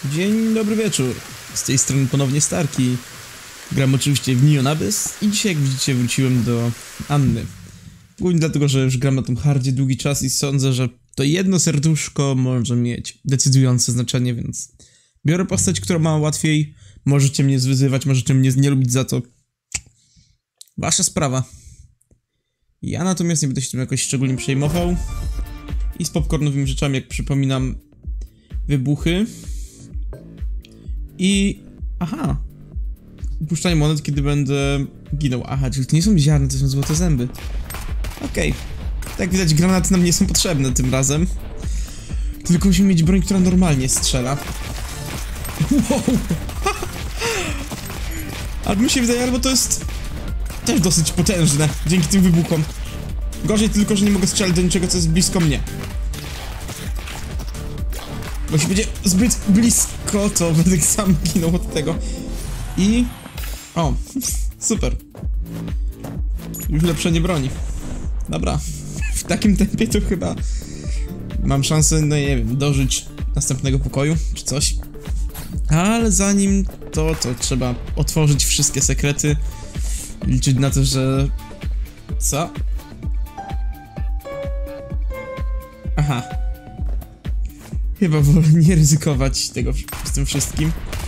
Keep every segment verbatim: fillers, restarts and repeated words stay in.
Dzień dobry wieczór, z tej strony ponownie Starki. Gram oczywiście w Neon Abyss i dzisiaj, jak widzicie, wróciłem do Anny. Głównie dlatego, że już gram na tym hardzie długi czas i sądzę, że to jedno serduszko może mieć decydujące znaczenie, więc biorę postać, która ma łatwiej. Możecie mnie zwyzywać, możecie mnie nie lubić za to. Wasza sprawa. Ja natomiast nie będę się tym jakoś szczególnie przejmował. I z popcornowymi rzeczami, jak przypominam, wybuchy. I... aha. Upuszczanie monet, kiedy będę ginął. Aha, czyli to nie są ziarna, to są złote zęby. Okej. Okay. Tak widać, granaty nam nie są potrzebne tym razem. Tylko musimy mieć broń, która normalnie strzela. Wow! Albo mi się wydaje, albo to jest też dosyć potężne dzięki tym wybuchom. Gorzej tylko, że nie mogę strzelać do niczego, co jest blisko mnie. Bo jeśli będzie zbyt blisko, to będę sam ginął od tego. I... o, super. Już ulepszenie broni. Dobra. W takim tempie to chyba mam szansę, no nie wiem, dożyć następnego pokoju, czy coś. Ale zanim to, to trzeba otworzyć wszystkie sekrety. Liczyć na to, że... co? Aha. Chyba wolę nie ryzykować tego z tym wszystkim.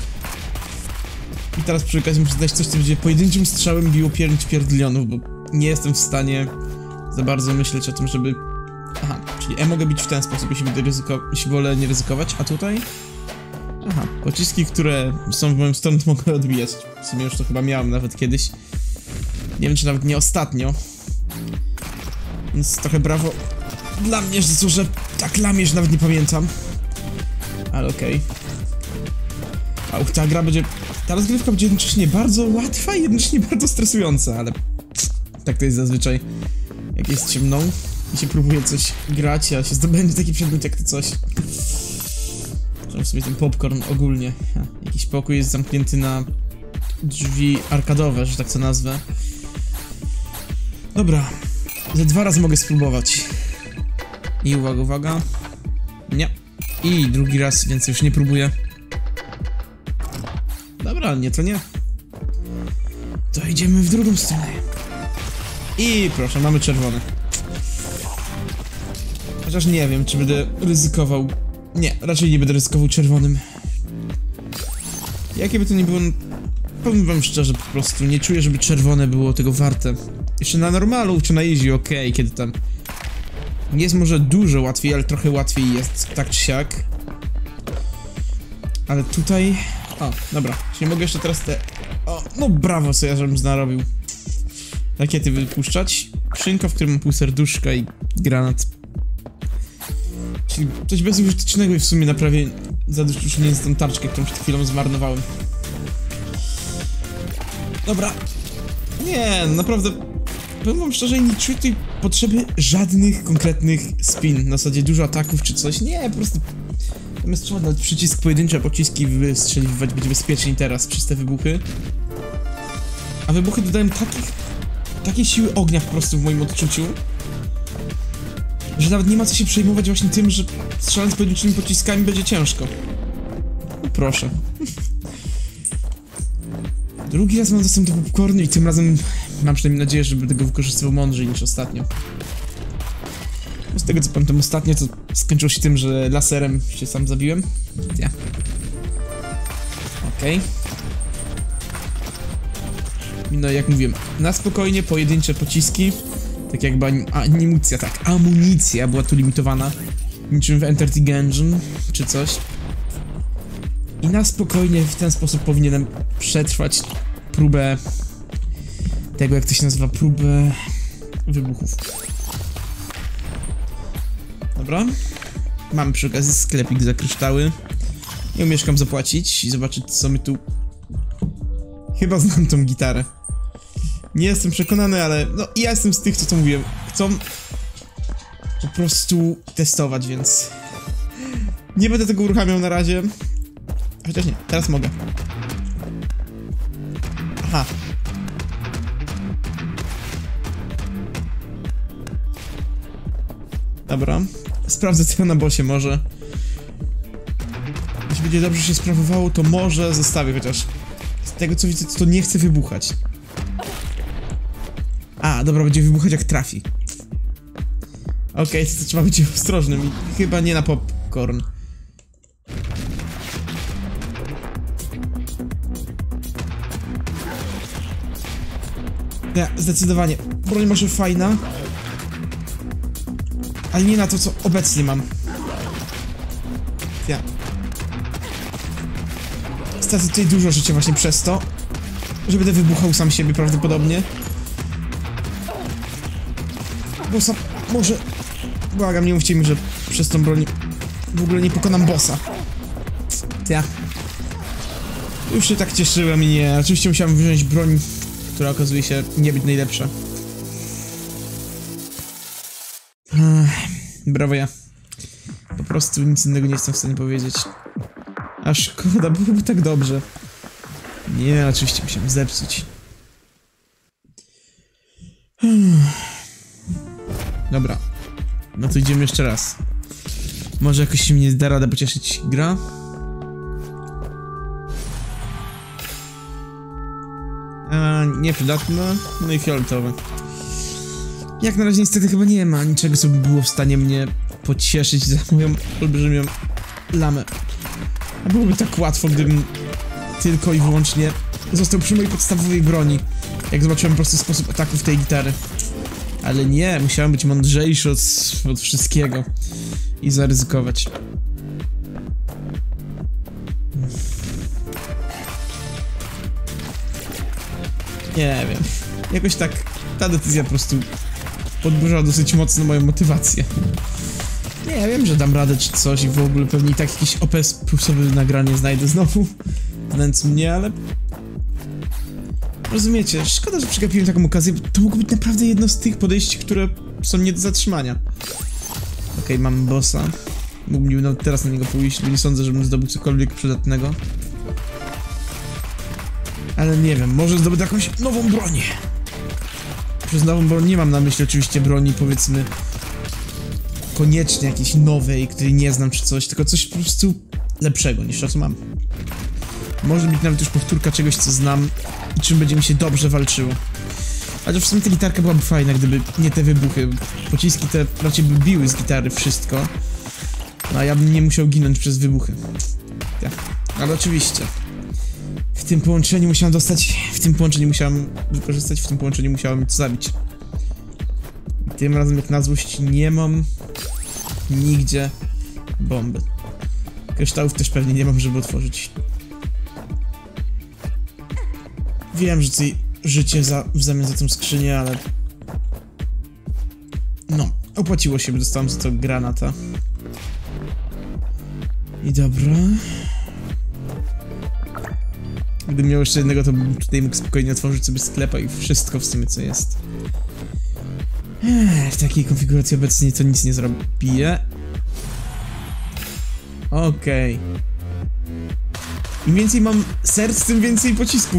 I teraz przy okazji muszę dać coś, co będzie pojedynczym strzałem biło pięć pierdlionów, bo nie jestem w stanie za bardzo myśleć o tym, żeby... aha, czyli E mogę bić w ten sposób, jeśli, będę ryzyko... jeśli wolę nie ryzykować, a tutaj... aha, pociski, które są w moją stronę, mogę odbijać. W sumie już to chyba miałem nawet kiedyś. Nie wiem, czy nawet nie ostatnio. Więc trochę brawo dla mnie, że to, że tak lamię, że nawet nie pamiętam. Ale okej. Okay. Auch, ta gra będzie... ta rozgrywka będzie jednocześnie bardzo łatwa i jednocześnie bardzo stresująca, ale... tak to jest zazwyczaj. Jak jest ciemną i się próbuje coś grać, a się zdobędzie taki przedmiot jak to coś. Trzeba sobie ten popcorn ogólnie. Ha, jakiś pokój jest zamknięty na drzwi arkadowe, że tak to nazwę. Dobra. Ze dwa razy mogę spróbować. I uwaga, uwaga. Nie. I drugi raz, więc już nie próbuję. Dobra, nie to nie. To idziemy w drugą stronę. I proszę, mamy czerwony. Chociaż nie wiem, czy będę ryzykował. Nie, raczej nie będę ryzykował czerwonym. Jakie by to nie było, powiem wam szczerze, po prostu nie czuję, żeby czerwone było tego warte. Jeszcze na normalu czy na easy, okej, okay, kiedy tam nie jest może dużo łatwiej, ale trochę łatwiej jest, tak czy siak. Ale tutaj... o, dobra, czyli mogę jeszcze teraz te... o, no brawo sobie, żebym znarobił. Rakiety wypuszczać. Skrzynka, w którym mam pół serduszka i granat. Czyli coś bezużytecznego i w sumie naprawię zadośćuczynienie z tą tarczkę, którą przed chwilą zmarnowałem. Dobra. Nie, naprawdę... powiem wam szczerze, nie czuję tutaj potrzeby żadnych konkretnych spin. Na zasadzie dużo ataków czy coś. Nie, po prostu... zamiast trzeba dać przycisk pojedyncze, pociski wystrzeliwać będzie bezpieczniej teraz przez te wybuchy. A wybuchy dodają takich... takiej siły ognia po prostu w moim odczuciu, że nawet nie ma co się przejmować właśnie tym, że strzelając pojedynczymi pociskami będzie ciężko. No proszę. Drugi raz mam dostęp do popcornu i tym razem mam przynajmniej nadzieję, że będę go wykorzystywał mądrzej niż ostatnio. Z tego co pamiętam ostatnio, to skończyło się tym, że laserem się sam zabiłem. Ja. Okej. Okay. No jak mówiłem, na spokojnie, pojedyncze pociski. Tak jakby amunicja, tak, amunicja była tu limitowana. Niczym w Enter the Gungeon, czy coś. I na spokojnie w ten sposób powinienem przetrwać próbę tego, jak to się nazywa, próbę wybuchów. Dobra. Mamy przy okazji sklepik za kryształy. Nie umieszkam zapłacić i zobaczyć, co my tu... chyba znam tą gitarę. Nie jestem przekonany, ale no ja jestem z tych, co to mówię. Chcą po prostu testować, więc nie będę tego uruchamiał na razie. Chociaż nie, teraz mogę. Aha. Dobra. Sprawdzę co na bossie może. będzie dobrze się sprawowało, to może zostawię, chociaż z tego co widzę, to nie chce wybuchać. A, dobra, będzie wybuchać jak trafi. Okej, okay, to, to trzeba być ostrożnym i chyba nie na popcorn. Nie, zdecydowanie. Broń może fajna, ale nie na to, co obecnie mam. Ja. Stracę tutaj dużo życia właśnie przez to, że będę wybuchał sam siebie prawdopodobnie. Bossa może... Błagam, nie mówcie mi, że przez tą broń w ogóle nie pokonam bossa. Ja. Już się tak cieszyłem i nie. Oczywiście musiałem wziąć broń, która okazuje się nie być najlepsza. Brawo ja. Po prostu nic innego nie jestem w stanie powiedzieć. A szkoda, byłoby tak dobrze. Nie, oczywiście musiałem zepsuć. Dobra. No to idziemy jeszcze raz. Może jakoś się mnie da rada pocieszyć gra? A, nieprzydatne, no i fioletowe. Jak na razie niestety chyba nie ma niczego, co by było w stanie mnie pocieszyć za moją olbrzymią lamę. A byłoby tak łatwo, gdybym tylko i wyłącznie został przy mojej podstawowej broni, jak zobaczyłem po prostu sposób ataków tej gitary. Ale nie, musiałem być mądrzejszy od, od wszystkiego i zaryzykować. Nie wiem, jakoś tak ta decyzja po prostu podburzała dosyć mocno moją motywację. Nie, ja wiem, że dam radę czy coś i w ogóle pewnie i tak jakieś O P S plusowe nagranie znajdę znowu, znając mnie, ale... Rozumiecie, szkoda, że przegapiłem taką okazję, bo to mogło być naprawdę jedno z tych podejść, które są nie do zatrzymania. Okej, okay, mam bossa. Mógłbym no, teraz na niego pójść, bo nie sądzę, żebym zdobył cokolwiek przydatnego. Ale nie wiem, może zdobyć jakąś nową broń. Przez nową broń nie mam na myśli oczywiście broni, powiedzmy, koniecznie jakiejś nowej, której nie znam czy coś, tylko coś po prostu lepszego niż to, co mam. Może być nawet już powtórka czegoś, co znam i czym będzie mi się dobrze walczyło. Ale w sumie ta gitarka byłaby fajna, gdyby nie te wybuchy. Pociski te raczej by biły z gitary wszystko, no a ja bym nie musiał ginąć przez wybuchy. Tak, ale oczywiście. W tym połączeniu musiałem dostać, w tym połączeniu musiałem wykorzystać, w tym połączeniu musiałem to zabić. I tym razem jak na złość nie mam nigdzie bomby. Kryształów też pewnie nie mam, żeby otworzyć. Wiem, że tutaj życie za, w zamian za tą skrzynię, ale... No, opłaciło się, bo dostałem za to granata. I dobra... Gdybym miał jeszcze jednego, to bym tutaj mógł spokojnie otworzyć sobie sklepa i wszystko w sumie co jest. Ech, w takiej konfiguracji obecnie to nic nie zrobię. Okej. Okay. Im więcej mam serc, tym więcej pocisków.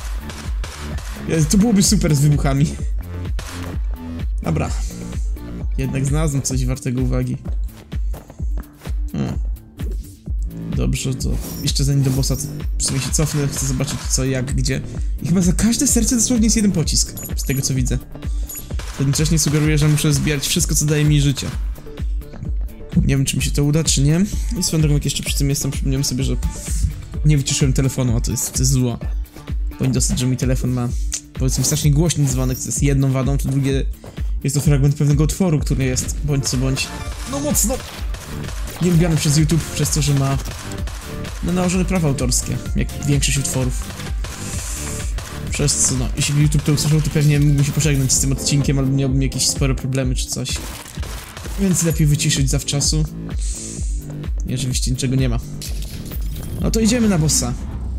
To byłoby super z wybuchami. Dobra. Jednak znalazłem coś wartego uwagi. Hmm. Dobrze, to jeszcze zanim do bossa, to w sumie się cofnę, chcę zobaczyć co, jak, gdzie. I chyba za każde serce dosłownie jest jeden pocisk, z tego co widzę. Jednocześnie sugeruję, że muszę zbierać wszystko, co daje mi życie. Nie wiem, czy mi się to uda, czy nie. I swoją drogą, jak jeszcze przy tym jestem, przypomniałem sobie, że nie wyciszyłem telefonu, a to jest, to jest zło. Powinien dostać, że mój telefon ma, powiedzmy, strasznie głośny dzwonek, co jest jedną wadą, to drugie jest to fragment pewnego utworu, który jest, bądź co bądź, no mocno nielubiany przez YouTube, przez to, że ma no, nałożone prawa autorskie, jak większość utworów. Przez co, no, jeśli YouTube to usłyszał, to pewnie mógłbym się pożegnać z tym odcinkiem, albo miałbym jakieś spore problemy czy coś. Więc lepiej wyciszyć zawczasu. I oczywiście niczego nie ma. No to idziemy na bossa.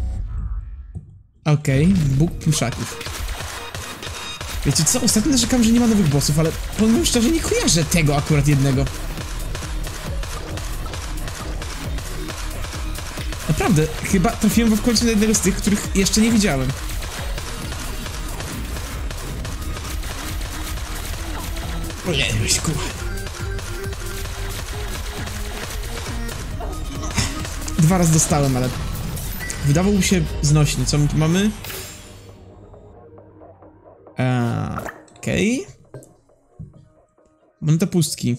Okej, okay, Bóg pluszaków. Wiecie co, ostatnio narzekam, że nie ma nowych bossów, ale powiem szczerze, nie kojarzę tego akurat jednego. Naprawdę, chyba trafiłem w końcu na jednego z tych, których jeszcze nie widziałem. Ojej, dwa razy dostałem, ale wydawał mi się znośny. Co my tu mamy? Eee, Okej. Okay. Moneta pustki.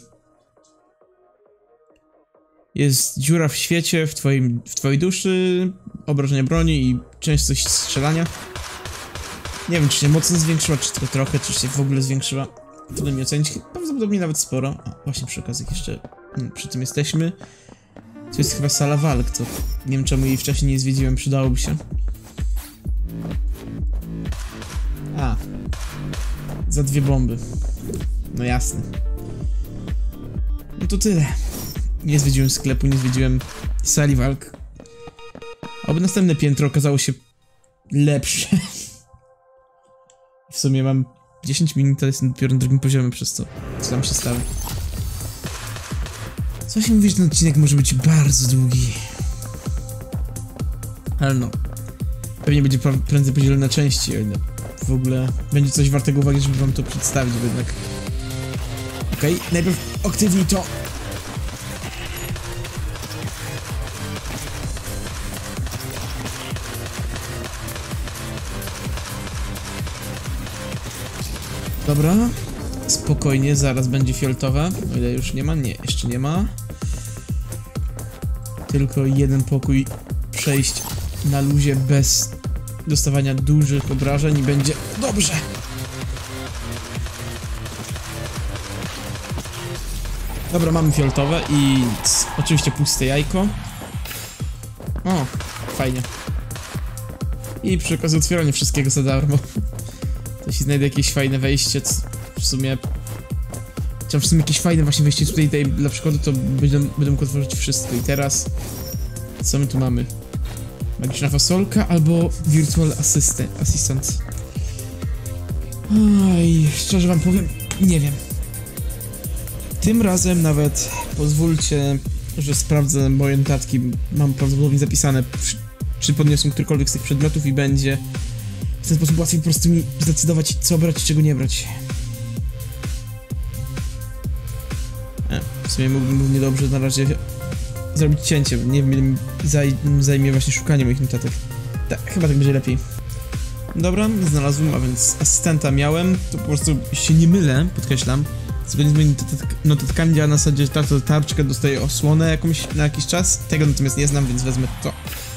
Jest dziura w świecie, w, twoim, w twojej duszy, obrażenia broni i częstość strzelania. Nie wiem, czy się mocno zwiększyła, czy tylko trochę, czy się w ogóle zwiększyła. Trudno mi ocenić, prawdopodobnie nawet sporo. A, właśnie przy okazji jeszcze hmm, przy tym jesteśmy. To jest chyba sala walk, to nie wiem czemu jej wcześniej nie zwiedziłem, przydałoby się. A. Za dwie bomby. No jasne. No to tyle. Nie zwiedziłem sklepu, nie zwiedziłem sali walk. Oby następne piętro okazało się lepsze. W sumie mam dziesięć minut, ale jestem dopiero na drugim poziomie przez to, co tam się stało. Co się mówi, że ten odcinek może być bardzo długi. Ale no. Pewnie będzie prędzej podzielony na części, o ile w ogóle będzie coś wartego uwagi, żeby wam to przedstawić, bo jednak... Okej, okay, najpierw aktywnij to. Dobra, spokojnie, zaraz będzie fioletowe, o ile już nie ma, nie, jeszcze nie ma. Tylko jeden pokój przejść na luzie bez dostawania dużych obrażeń i będzie dobrze. Dobra, mamy fioletowe i oczywiście puste jajko. O, fajnie. I przy okazji otwieranie wszystkiego za darmo. Jeśli znajdę jakieś fajne wejście, w sumie... Chciałem w sumie jakieś fajne właśnie wejście tutaj, tutaj dla przykładu, to będę, będę mógł otworzyć wszystko. I teraz... Co my tu mamy? Magiczna fasolka albo Virtual Assistant. Assistant. Oj, szczerze wam powiem, nie wiem. Tym razem nawet pozwólcie, że sprawdzę moje notatki. Mam prawdopodobnie zapisane, czy podniosłem którykolwiek z tych przedmiotów i będzie... W ten sposób łatwiej po prostu mi zdecydować, co brać, czego nie brać. E, w sumie mógłbym równie dobrze na razie zrobić cięcie. Nie wiem, zaj zajmie właśnie szukanie moich notatek. Tak, chyba tak będzie lepiej. Dobra, znalazłem, a więc asystenta miałem. To po prostu się nie mylę, podkreślam. Zgodnie z moimi notatek notatkami działa na zasadzie, że ta tarczka dostaje osłonę jakąś na jakiś czas. Tego natomiast nie znam, więc wezmę to.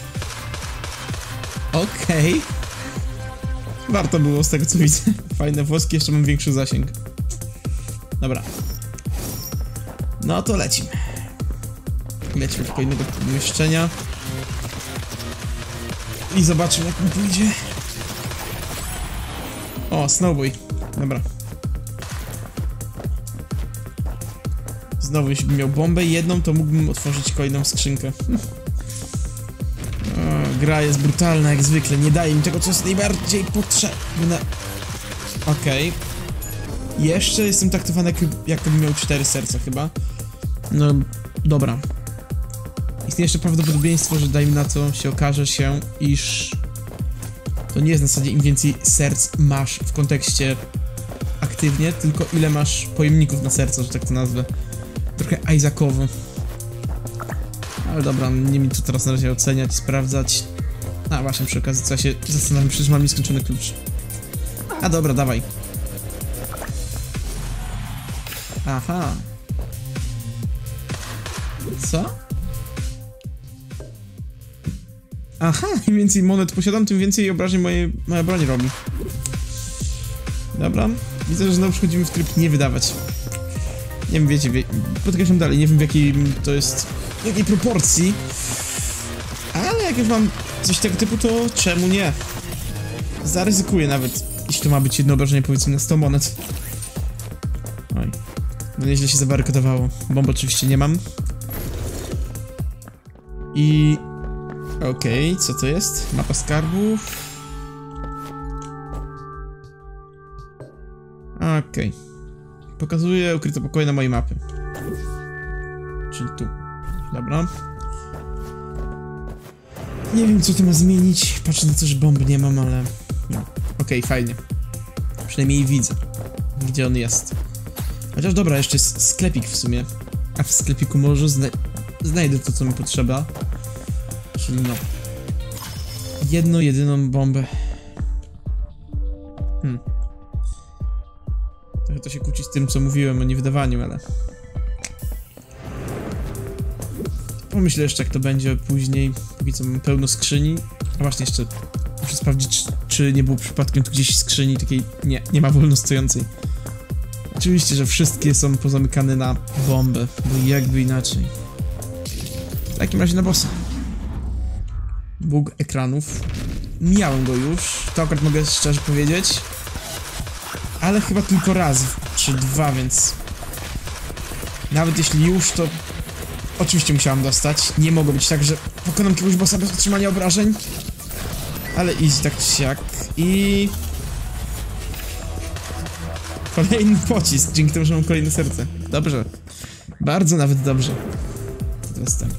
Okej. Okay. Warto było z tego, co widzę. Fajne włoski, jeszcze mam większy zasięg. Dobra. No to lecimy. Lecimy do kolejnego pomieszczenia. I zobaczymy, jak mi pójdzie. O, Snowboy. Dobra. Znowu, jeśli bym miał bombę jedną, to mógłbym otworzyć kolejną skrzynkę. O, gra jest brutalna jak zwykle, nie daje mi tego, co jest najbardziej potrzebne. Okej. Okay. Jeszcze jestem traktowany, jak, jakbym miał cztery serca chyba. No, dobra. Istnieje jeszcze prawdopodobieństwo, że dajmy na to się okaże się, iż to nie jest na zasadzie im więcej serc masz w kontekście aktywnie, tylko ile masz pojemników na serca, że tak to nazwę. Trochę Isaacowo. Ale dobra, nie mi to teraz na razie oceniać, sprawdzać. A właśnie, przy okazji, co ja się zastanawiam, przecież mam nieskończony klucz. A dobra, dawaj. Aha. Co? Aha, im więcej monet posiadam, tym więcej obrażeń moje, moja broń robi. Dobra, widzę, że znowu przechodzimy w tryb nie wydawać. Nie wiem, wiecie, wie, podkreślam dalej, nie wiem w jakiej to jest, w jakiej proporcji. Ale jak już mam coś tego typu, to czemu nie? Zaryzykuję nawet, jeśli to ma być jedno obrażenie, powiedzmy na sto monet. Oj, no nieźle się zabarykadowało. Bomb oczywiście nie mam. I... Okej, okay, co to jest? Mapa skarbów. Okej. Okay. Pokazuje ukryte pokoje na mojej mapie. Czyli tu. Dobra. Nie wiem, co to ma zmienić. Patrzę na to, że bomb nie mam, ale... No. Okej, okay, fajnie. Przynajmniej widzę, gdzie on jest. Chociaż dobra, jeszcze jest sklepik w sumie. A w sklepiku może zna znajdę to, co mi potrzeba. Czyli no. Jedną, jedyną bombę. Hmm. Trochę to się kłóci z tym, co mówiłem o niewydawaniu, ale... Pomyślę jeszcze, jak to będzie później, póki co mam pełno skrzyni. A właśnie jeszcze muszę sprawdzić, czy, czy nie było przypadkiem tu gdzieś skrzyni takiej... Nie, nie ma wolno stojącej. Oczywiście, że wszystkie są pozamykane na bombę, bo jakby inaczej. W takim razie na bossa. Bóg ekranów. Miałem go już, to akurat mogę szczerze powiedzieć. Ale chyba tylko raz, czy dwa, więc... Nawet jeśli już, to... Oczywiście musiałem dostać. Nie mogło być tak, że pokonam jakiegoś bossa bez otrzymania obrażeń. Ale easy tak czy siak. I... Kolejny pocisk, dzięki temu, że mam kolejne serce. Dobrze. Bardzo nawet dobrze. Teraz tak.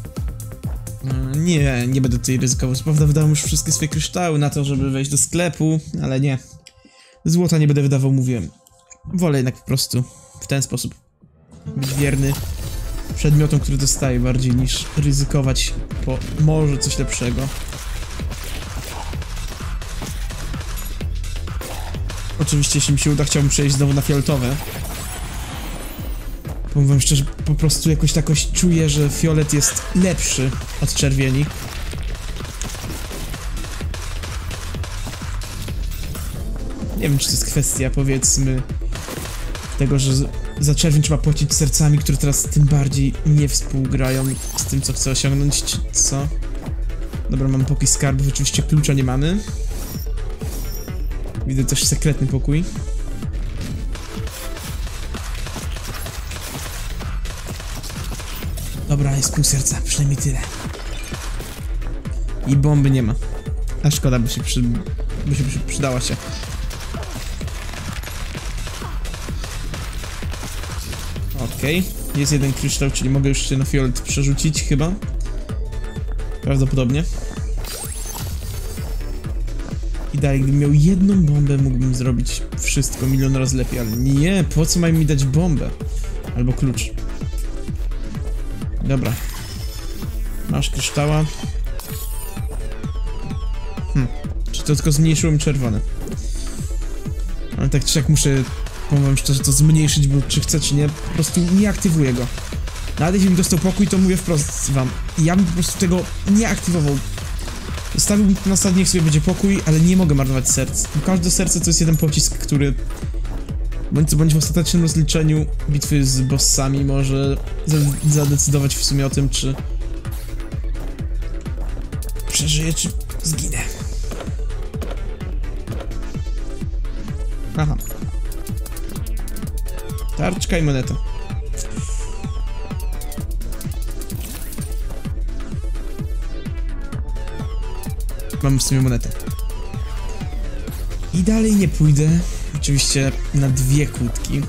Nie, nie będę tutaj ryzykował. Co prawda wydałem już wszystkie swoje kryształy na to, żeby wejść do sklepu, ale nie. Złota nie będę wydawał, mówiłem. Wolę jednak po prostu w ten sposób być wierny przedmiotom, które dostaję, bardziej niż ryzykować po może coś lepszego. Oczywiście, jeśli mi się uda, chciałbym przejść znowu na fioletowe. Powiem wam szczerze, po prostu jakoś takoś czuję, że fiolet jest lepszy od czerwieni. Nie wiem, czy to jest kwestia, powiedzmy, tego, że za czerwień trzeba płacić sercami, które teraz tym bardziej nie współgrają z tym, co chcę osiągnąć, czy co? Dobra, mamy pokój skarbów, oczywiście klucza nie mamy. Widzę też sekretny pokój. Dobra, jest pół serca, przynajmniej tyle. I bomby nie ma. A szkoda, by się, przy... by się przy... przydała się. Okej, okay. Jest jeden kryształ, czyli mogę już się na fiolet przerzucić chyba. Prawdopodobnie. I dalej, gdybym miał jedną bombę, mógłbym zrobić wszystko milion razy lepiej, ale nie, po co mają mi dać bombę? Albo klucz. Dobra. Masz kryształa. Hm. Czy to tylko zmniejszyło mi czerwone? Ale tak czy jak muszę, powiem szczerze, to zmniejszyć, bo czy chcę, czy nie, po prostu nie aktywuję go. Nawet jeśli bym dostał pokój, to mówię wprost wam. Ja bym po prostu tego nie aktywował. Zostawiłbym to na stadnie, niech sobie będzie pokój, ale nie mogę marnować serc. Bo każde serce to jest jeden pocisk, który... Bądź co bądź w ostatecznym rozliczeniu bitwy z bossami może zadecydować w sumie o tym, czy przeżyję, czy zginę. Aha. Tarczka i moneta. Mam w sumie monetę. I dalej nie pójdę. Oczywiście na dwie kłódki.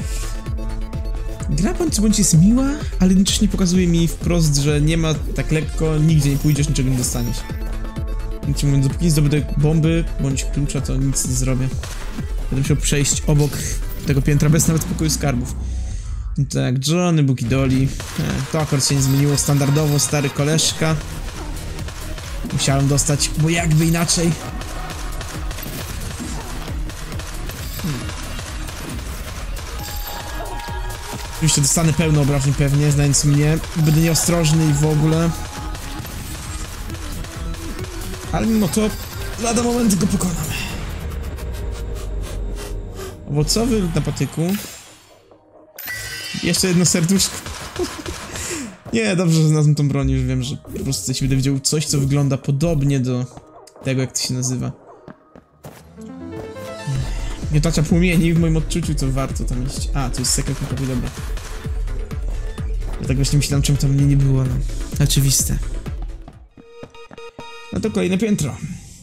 Gra bądź bądź jest miła, ale jednocześnie pokazuje mi wprost, że nie ma tak lekko, nigdzie nie pójdziesz, niczego nie dostaniesz. Więc mówiąc, dopóki nie zdobędę bomby bądź klucza, to nic nie zrobię. Będę musiał przejść obok tego piętra bez nawet pokoju skarbów. Tak, Johnny, Buki Dolly. To akurat się nie zmieniło. Standardowo stary koleżka. Musiałem dostać, bo jakby inaczej. Hmm. Oczywiście dostanę pełno obrażeń pewnie, znając mnie. Będę nieostrożny i w ogóle. Ale mimo to lada moment go pokonam. Owocowy na patyku. Jeszcze jedno serduszko. Nie, dobrze, że znalazłem tą broń, już wiem, że po prostu jeśli będę widział coś, co wygląda podobnie do tego, jak to się nazywa. Miotacza płomieni, w moim odczuciu to warto tam iść. A, to jest sekretny pokój, dobra. Ja tak właśnie myślałem, czemu tam mnie nie było, no. Oczywiste. No to kolejne piętro.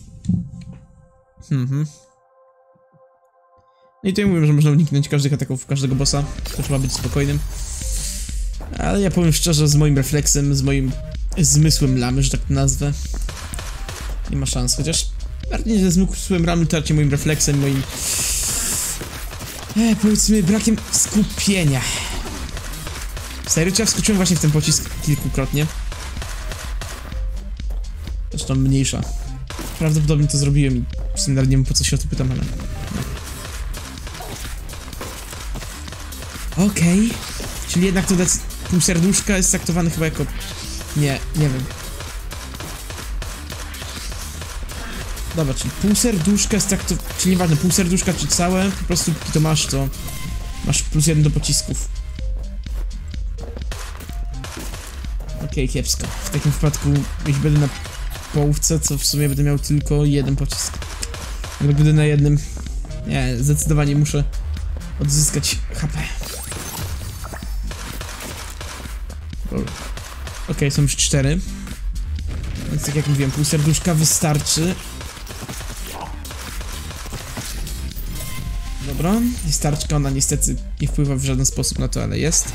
Mhm. No i tutaj mówię, że można uniknąć każdych ataków, każdego bossa. To trzeba być spokojnym. Ale ja powiem szczerze, z moim refleksem, z moim zmysłem lamy, że tak to nazwę, nie ma szans, chociaż bardziej ze zmysłem lamy, to raczej moim refleksem, moim e, powiedzmy brakiem skupienia. Serio, ja wskoczyłem właśnie w ten pocisk kilkukrotnie. Zresztą mniejsza. Prawdopodobnie to zrobiłem i w sumie nawet nie wiem po co się o to pytam, ale... No. Okej. Okay. Czyli jednak to dać pół serduszka jest traktowany chyba jako... Nie, nie wiem. Dobra, czyli pół serduszka jest traktowane... Czyli nieważne, pół serduszka czy całe, po prostu póki to masz, to... Masz plus jeden do pocisków. Okej, okay, kiepsko. W takim wypadku, jeśli będę na połówce, co w sumie będę miał tylko jeden pocisk. Jak będę na jednym... Nie, zdecydowanie muszę odzyskać H P. Okej, okay, są już cztery. Więc tak jak mówiłem, pół serduszka wystarczy. Dobra, jest tarczka, ona niestety nie wpływa w żaden sposób na to, ale jest.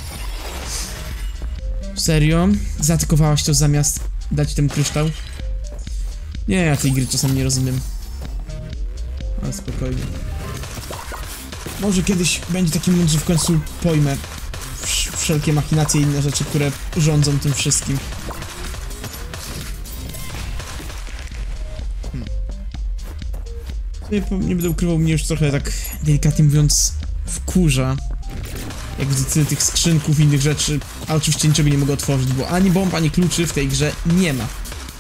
Serio? Zaatakowałaś to zamiast dać ten kryształ? Nie, ja tej gry czasem nie rozumiem. Ale spokojnie. Może kiedyś będzie taki moment, że w końcu pojmę wszelkie machinacje i inne rzeczy, które rządzą tym wszystkim. Hmm. Nie będę ukrywał, mnie już trochę tak delikatnie mówiąc wkurza, jak widzę tyle tych skrzynków i innych rzeczy, ale oczywiście niczego nie mogę otworzyć, bo ani bomb, ani kluczy w tej grze nie ma.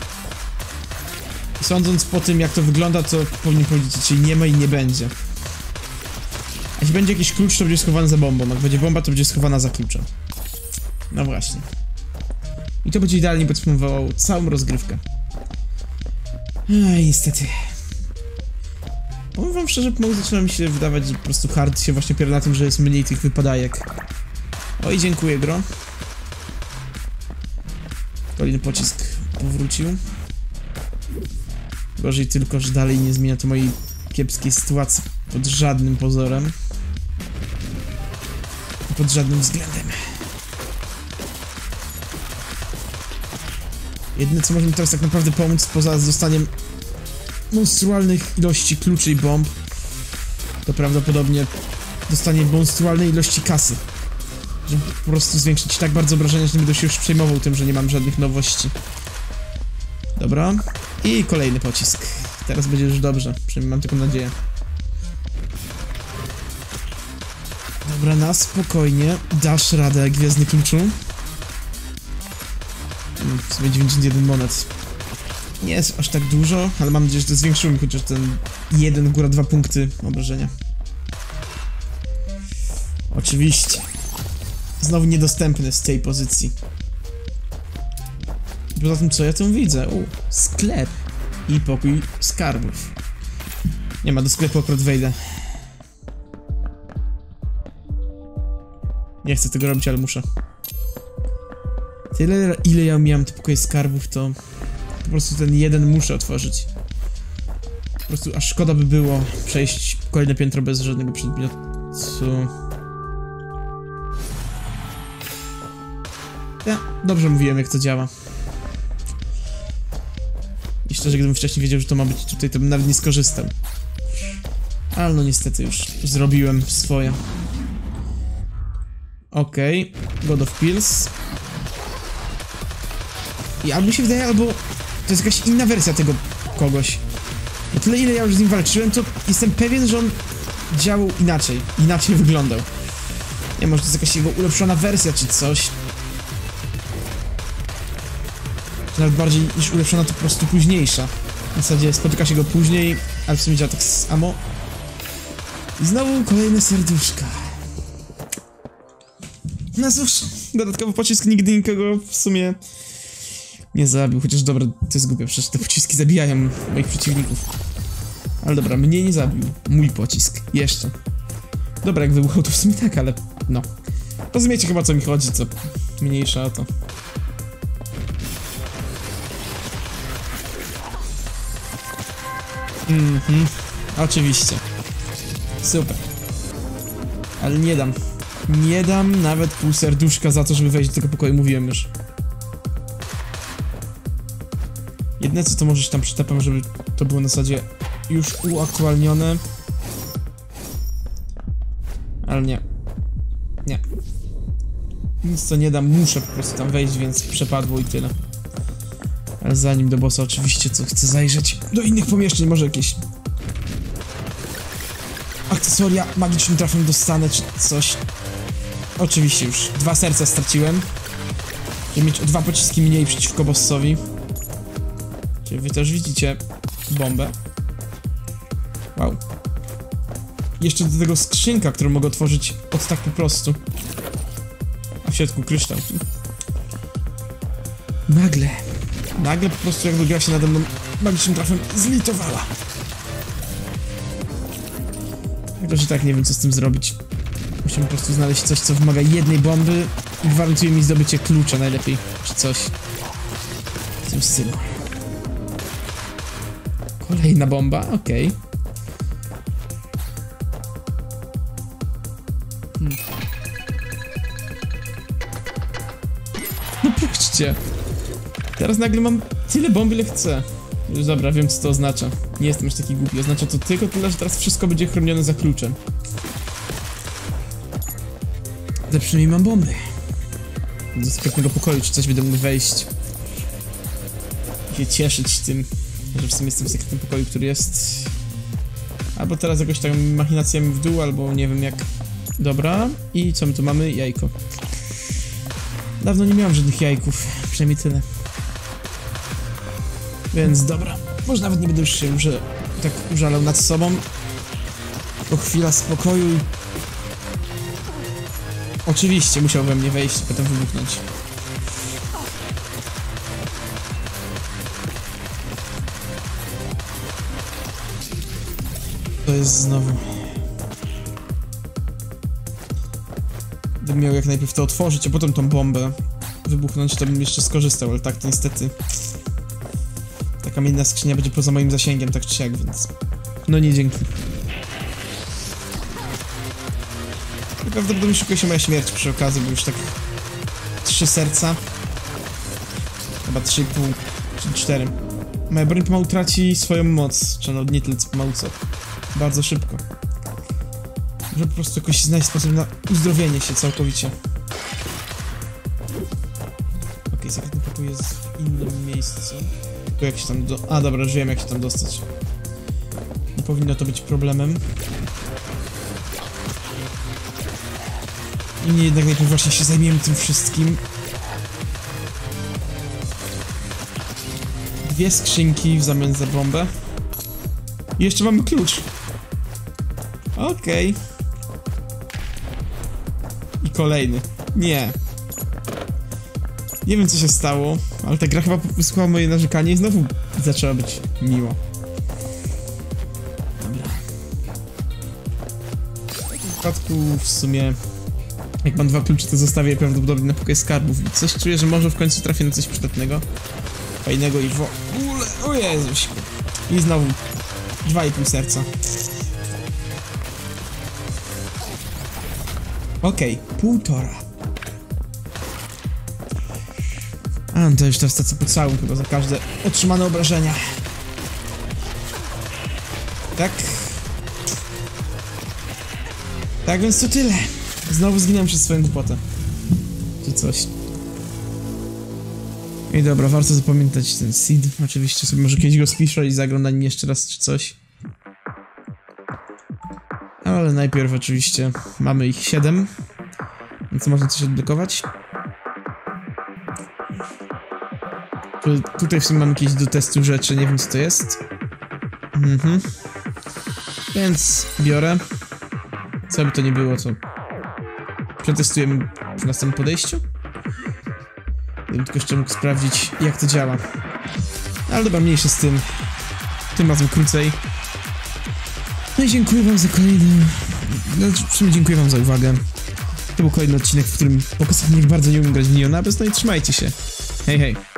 I sądząc po tym, jak to wygląda, to powinien powiedzieć, że nie ma i nie będzie. A jeśli będzie jakiś klucz, to będzie schowany za bombą, jak będzie bomba, to będzie schowana za kluczem. No właśnie. I to będzie idealnie podsumowało całą rozgrywkę. Ej, niestety. Powiem wam szczerze, pomału zaczyna mi się wydawać, że po prostu hard się właśnie opiera na tym, że jest mniej tych wypadajek. Oj, dziękuję, gro. Kolejny pocisk powrócił. Gorzej tylko, że dalej nie zmienia to mojej kiepskiej sytuacji pod żadnym pozorem. Pod żadnym względem. Jedyne, co może mi teraz tak naprawdę pomóc, poza dostaniem monstrualnych ilości kluczy i bomb, to prawdopodobnie dostanie monstrualnej ilości kasy. Żeby po prostu zwiększyć tak bardzo obrażenia, że nie będę się już przejmował tym, że nie mam żadnych nowości. Dobra. I kolejny pocisk. Teraz będzie już dobrze. Przynajmniej mam taką nadzieję. Dobra, na spokojnie. Dasz radę, Gwiezdny Kluczu. W sumie dziewięćdziesiąt jeden monet. Nie jest aż tak dużo, ale mam nadzieję, że to zwiększyło mi chociaż ten jeden, góra dwa punkty obrażenia. Oczywiście. Znowu niedostępny z tej pozycji. Poza tym, co ja tu widzę? U, sklep i pokój skarbów. Nie ma, do sklepu akurat wejdę. Nie chcę tego robić, ale muszę. Tyle, ile ja miałem te pokoje skarbów, to po prostu ten jeden muszę otworzyć. Po prostu aż szkoda by było przejść kolejne piętro bez żadnego przedmiotu. Ja dobrze mówiłem, jak to działa. I szczerze, gdybym wcześniej wiedział, że to ma być tutaj, to bym nawet nie skorzystał. Ale no niestety już zrobiłem swoje. Okej, okay. God of Pills. I albo mi się wydaje, albo to jest jakaś inna wersja tego kogoś. Bo tyle, ile ja już z nim walczyłem, to jestem pewien, że on działał inaczej. Inaczej wyglądał. Nie, może to jest jakaś jego ulepszona wersja, czy coś. Czy nawet bardziej niż ulepszona, to po prostu późniejsza. W zasadzie spotyka się go później, ale w sumie działa tak samo. I znowu kolejne serduszka. No cóż, dodatkowy pocisk nigdy nikogo w sumie nie zabił, chociaż dobra, to jest głupie, przecież te pociski zabijają moich przeciwników. Ale dobra, mnie nie zabił mój pocisk, jeszcze. Dobra, jak wybuchał, to w sumie tak, ale no. Rozumiecie chyba, co mi chodzi, co mniejsza o to. Mhm, oczywiście. Super. Ale nie dam. Nie dam nawet pół serduszka za to, żeby wejść do tego pokoju, mówiłem już. Jedne co to może się tam przytapam, żeby to było na zasadzie już uaktualnione. Ale nie. Nie. Nic to nie dam, muszę po prostu tam wejść, więc przepadło i tyle. Ale zanim do bossa oczywiście co chcę zajrzeć do innych pomieszczeń, może jakieś akcesoria magicznym trafem dostanę czy coś. Oczywiście już dwa serca straciłem. Żeby mieć o dwa pociski mniej przeciwko bossowi. Czyli wy też widzicie bombę. Wow. Jeszcze do tego skrzynka, którą mogę otworzyć od tak po prostu. A w środku kryształ. Nagle. Nagle po prostu jakby gra się nade mną magicznym trafem zlitowała. Tylko, że tak nie wiem co z tym zrobić. Musimy po prostu znaleźć coś, co wymaga jednej bomby i gwarantuje mi zdobycie klucza najlepiej, czy coś w tym stylu. Kolejna bomba, okej. Okay. Hmm. No patrzcie. Teraz nagle mam tyle bomb, ile chcę. Już dobra, wiem co to oznacza. Nie jestem już taki głupi. Oznacza to tylko tyle, że teraz wszystko będzie chronione za kluczem. Ale przynajmniej mam bomby. Do sklepnego pokoju, czy coś będę mógł wejść. I się cieszyć tym, że w sumie jestem w sekretnym pokoju, który jest... Albo teraz jakoś tak machinacjami w dół, albo nie wiem jak... Dobra. I co my tu mamy? Jajko. Dawno nie miałem żadnych jajków. Przynajmniej tyle. Więc dobra. Może nawet nie będę już się że tak użalał nad sobą. To chwila spokoju i... Oczywiście musiał we mnie wejść i potem wybuchnąć. To jest znowu... Gdybym miał jak najpierw to otworzyć, a potem tą bombę wybuchnąć, to bym jeszcze skorzystał, ale tak to niestety... Ta kamienna skrzynia będzie poza moim zasięgiem, tak czy siak, więc... No nie dzięki. I prawdopodobnie szykuje się moja śmierć przy okazji, bo już tak... Trzy serca. Chyba trzy i pół, czy cztery. Moja broń pomału traci swoją moc, czy no nie tyle co pomału co. Bardzo szybko. Muszę po prostu jakoś znaleźć sposób na uzdrowienie się całkowicie. Okej, okay, sekretny pokój jest w innym miejscu. Tylko jak się tam do... A dobra, już wiem jak się tam dostać. Nie powinno to być problemem. I mnie jednak najpierw właśnie się zajmiemy tym wszystkim. Dwie skrzynki w zamian za bombę. I jeszcze mamy klucz. Okej. Okay. I kolejny. Nie. Nie wiem co się stało, ale ta gra chyba wysłuchała moje narzekanie i znowu zaczęła być miło. Dobra. W tym przypadku w sumie... Jak mam dwa klucze, to zostawię je prawdopodobnie na pokój skarbów i coś czuję, że może w końcu trafię na coś przydatnego. Fajnego i w ogóle... O Jezuś. I znowu... Dwa i pół serca. Okej, okay, półtora. A, to już teraz tacy pocałun chyba za każde otrzymane obrażenia. Tak? Tak więc to tyle. Znowu zginąłem przez swoją głupotę. Czy coś. I dobra, warto zapamiętać ten seed. Oczywiście sobie może kiedyś go spiszę i zagram na nim jeszcze raz czy coś. Ale najpierw oczywiście mamy ich siedem. Więc można coś odblokować. Tu, tutaj w sumie mamy jakieś do testu rzeczy, nie wiem co to jest. Mhm. Więc biorę. Co by to nie było, to przetestujemy w następnym podejściu. Gdybym tylko jeszcze mógł sprawdzić, jak to działa. Ale dobra, mniejsze z tym. Tym razem krócej. No i dziękuję wam za kolejny... No, w sumie dziękuję wam za uwagę. To był kolejny odcinek, w którym pokazałem, jak bardzo nie umiem grać w Neo Abyss. No i trzymajcie się. Hej, hej.